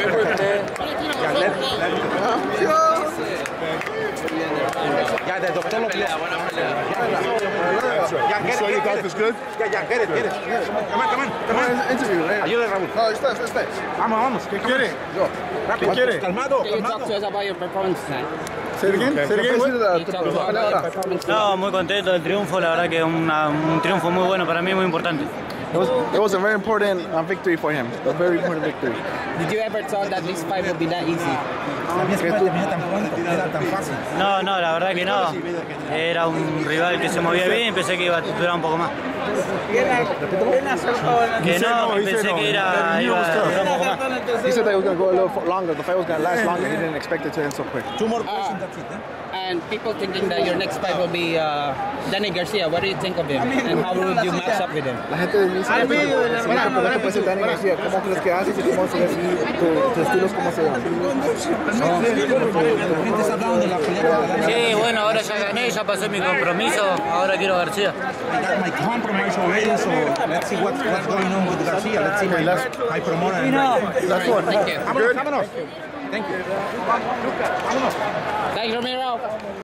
Yeah, the doctor lo pide. So your golf is good? Yeah, get it. Come on. Interview, right? Ayúdale, Raúl. No, está. Vamos. ¿Qué quiere? Rápido. ¿Qué quiere? Calmado. Can you talk to us about your performance tonight? Say it again. Can you talk about your performance tonight? No, muy contento del triunfo, la verdad que un triunfo muy bueno para mí, muy importante. It was a very important victory for him. A very important victory. Did you ever thought that this fight would be that easy? No, la verdad que no. Era un rival que se movía bien y pensé que iba a durar un poco más. Que no, pensé que iba a durar un poco más. He said that it was going to go a little longer. The fight was going to last longer. He didn't expect it to end so quick. Two more questions, that's it. And people thinking that your next fight will be Danny Garcia. What do you think of him? And how would you match up with him? La gente dice que puede ser Danny García. ¿Cómo crees que haces y cómo se ve tu estilo, cómo se llama? Sí, bueno, ahora ya gané, ya pasé mi compromiso, ahora quiero a García. I got my compromise already, so let's see what's going on with Garcia. Let's see my promoter. Last one. Thank you. Vámonos. Thank you. Thanks, Romero.